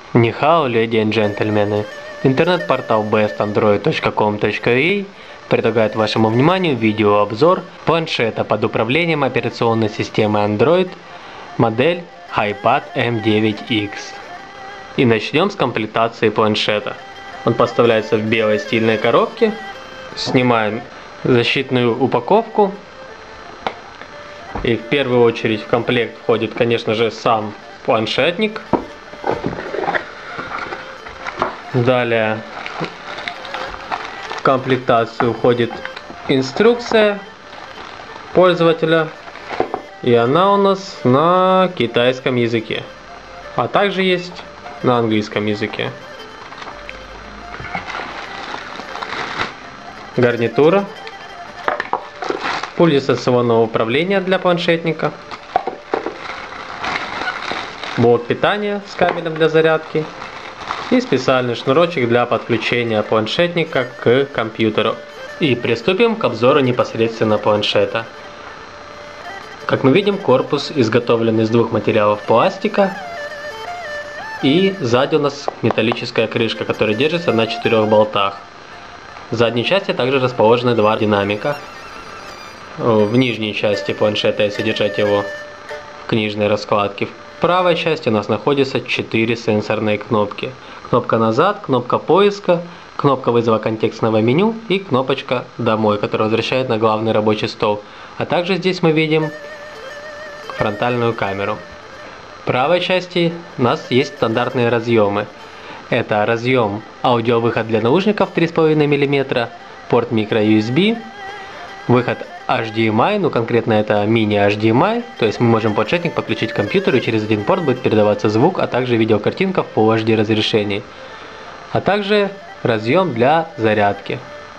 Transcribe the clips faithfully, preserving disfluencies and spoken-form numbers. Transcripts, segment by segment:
Нихао, леди и джентльмены. Интернет-портал бест андроид точка ком точка ю а предлагает вашему вниманию видеообзор планшета под управлением операционной системы Android, модель iPad эм девять икс. И начнем с комплектации планшета. Он поставляется в белой стильной коробке. Снимаем защитную упаковку. И в первую очередь в комплект входит, конечно же, сам планшетник. Далее в комплектацию входит инструкция пользователя, и она у нас на китайском языке, а также есть на английском языке. Гарнитура, пульт дистанционного управления для планшетника, блок питания с кабелем для зарядки и специальный шнурочек для подключения планшетника к компьютеру. И приступим к обзору непосредственно планшета. Как мы видим, корпус изготовлен из двух материалов пластика, и сзади у нас металлическая крышка, которая держится на четырех болтах. В задней части также расположены два динамика. В нижней части планшета, если держать его в книжной раскладке, в правой части у нас находится четыре сенсорные кнопки. Кнопка назад, кнопка поиска, кнопка вызова контекстного меню и кнопочка домой, которая возвращает на главный рабочий стол. А также здесь мы видим фронтальную камеру. В правой части у нас есть стандартные разъемы. Это разъем аудиовыход для наушников три и пять миллиметра, порт микро ю эс би, выход эйч ди эм ай, ну конкретно это мини эйч ди эм ай, то есть мы можем планшетник подключить к компьютеру, и через один порт будет передаваться звук, а также видеокартинка в Full эйч ди разрешении. А также разъем для зарядки.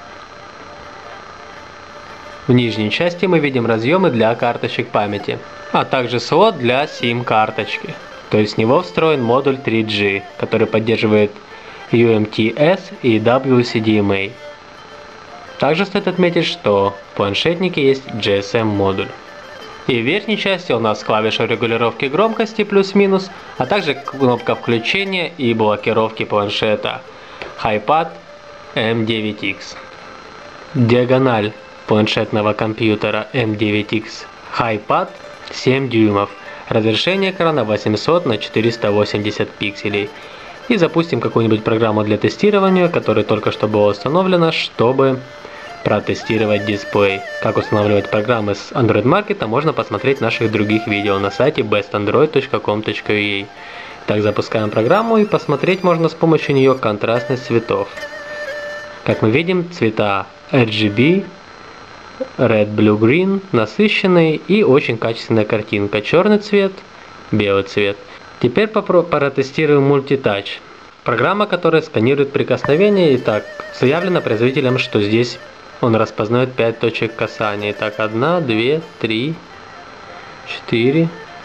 В нижней части мы видим разъемы для карточек памяти, а также слот для сим-карточки. То есть в него встроен модуль три джи, который поддерживает ю эм ти эс и дабл ю си ди эм эй. Также стоит отметить, что в планшетнике есть джи эс эм модуль. И в верхней части у нас клавиша регулировки громкости плюс-минус, а также кнопка включения и блокировки планшета iPad эм девять икс. Диагональ планшетного компьютера эм девять икс iPad семь дюймов. Разрешение экрана восемьсот на четыреста восемьдесят пикселей. И запустим какую-нибудь программу для тестирования, которая только что была установлена, чтобы протестировать дисплей. Как устанавливать программы с Android Market, можно посмотреть в наших других видео на сайте бест андроид точка ком точка ю а. Так, запускаем программу, и посмотреть можно с помощью нее контрастность цветов. Как мы видим, цвета эр джи би, Red, Blue, Green, насыщенные и очень качественная картинка. Черный цвет, белый цвет. Теперь протестируем мультитач. Программа, которая сканирует прикосновение. Итак, заявлено производителем, что здесь он распознает пять точек касания. Итак, одна, две, три, четыре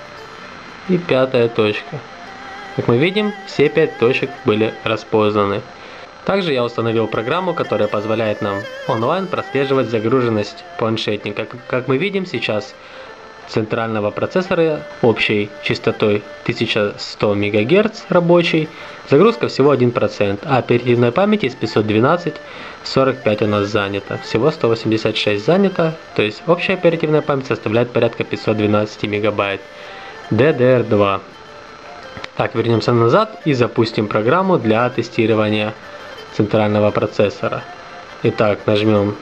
и пятая точка. Как мы видим, все пять точек были распознаны. Также я установил программу, которая позволяет нам онлайн прослеживать загруженность планшетника. Как мы видим, сейчас центрального процессора общей частотой тысяча сто мегагерц рабочий, загрузка всего один процент, а оперативной памяти из пятьсот двенадцать сорок пять у нас занято. Всего сто восемьдесят шесть занято, то есть общая оперативная память составляет порядка пятьсот двенадцать мегабайт. ди ди эр два. Так, вернемся назад и запустим программу для тестирования центрального процессора. Итак, нажмем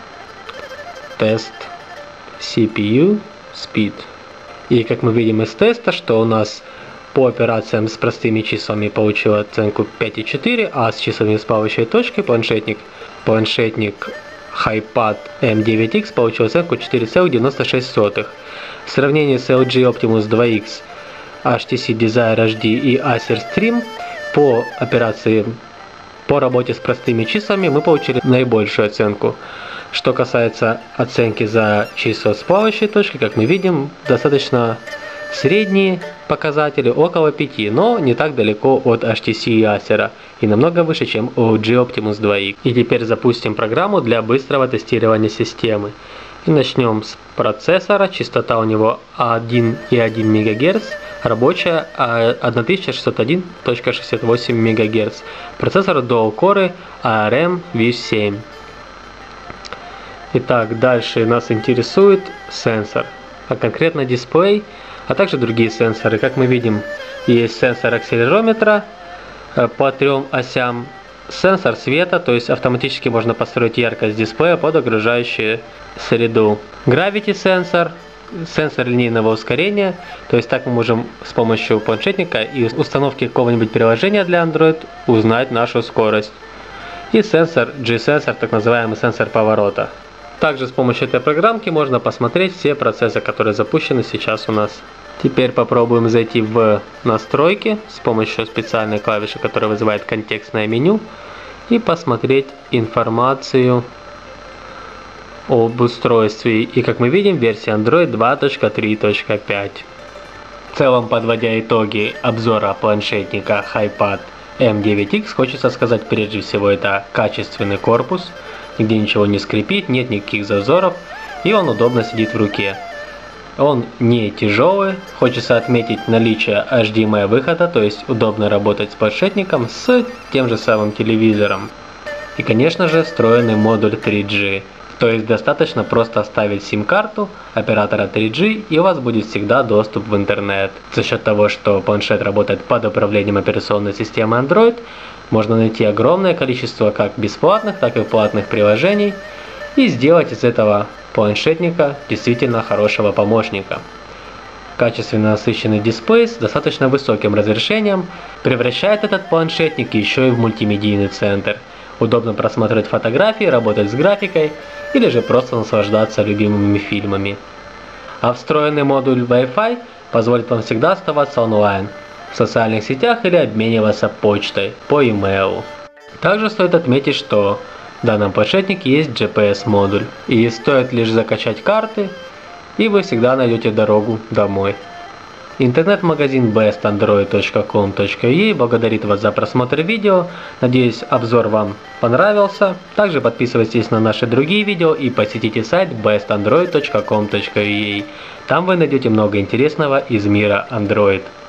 тест си пи ю Speed. И как мы видим из теста, что у нас по операциям с простыми числами получил оценку пять и четыре, а с числами с плавающей точкой планшетник, планшетник iPad эм девять икс получил оценку четыре целых девяносто шесть сотых. В сравнении с эл джи Optimus два икс, эйч ти си Desire эйч ди и Acer Stream по операции по работе с простыми числами мы получили наибольшую оценку. Что касается оценки за числа с плавающей точкой, как мы видим, достаточно средние показатели, около пяти, но не так далеко от эйч ти си и Acer, и намного выше, чем у эл джи Optimus два икс. И теперь запустим программу для быстрого тестирования системы. И начнем с процессора. Частота у него один и одна мегагерц, Рабочая тысяча шестьсот один точка шестьдесят восемь мегагерц. Процессор Dual Core эй ар эм ви семь. Итак, дальше нас интересует сенсор, а конкретно дисплей, а также другие сенсоры. Как мы видим, есть сенсор акселерометра по трем осям, сенсор света, то есть автоматически можно построить яркость дисплея под окружающую среду. Gravity сенсор, сенсор линейного ускорения, то есть так мы можем с помощью планшетника и установки какого-нибудь приложения для Android узнать нашу скорость. И сенсор G-сенсор, так называемый сенсор поворота. Также с помощью этой программки можно посмотреть все процессы, которые запущены сейчас у нас. Теперь попробуем зайти в настройки с помощью специальной клавиши, которая вызывает контекстное меню, и посмотреть информацию об устройстве. И как мы видим, версия Android два точка три точка пять. В целом, подводя итоги обзора планшетника HiPad эм девять икс, хочется сказать прежде всего, это качественный корпус, нигде ничего не скрипит, нет никаких зазоров, и он удобно сидит в руке. Он не тяжелый, хочется отметить наличие эйч ди эм ай выхода, то есть удобно работать с планшетником с тем же самым телевизором. И конечно же встроенный модуль три джи, то есть достаточно просто вставить сим-карту оператора три джи, и у вас будет всегда доступ в интернет. За счет того, что планшет работает под управлением операционной системы Android, можно найти огромное количество как бесплатных, так и платных приложений и сделать из этого планшетника действительно хорошего помощника. Качественно насыщенный дисплей с достаточно высоким разрешением превращает этот планшетник еще и в мультимедийный центр. Удобно просматривать фотографии, работать с графикой или же просто наслаждаться любимыми фильмами. А встроенный модуль Wi-Fi позволит вам всегда оставаться онлайн в социальных сетях или обмениваться почтой по e-mail. Также стоит отметить, что в данном планшетнике есть джи пи эс-модуль, и стоит лишь закачать карты, и вы всегда найдете дорогу домой. Интернет-магазин бест андроид точка ком точка ю а благодарит вас за просмотр видео. Надеюсь, обзор вам понравился. Также подписывайтесь на наши другие видео и посетите сайт бест андроид точка ком точка ю а. Там вы найдете много интересного из мира Android.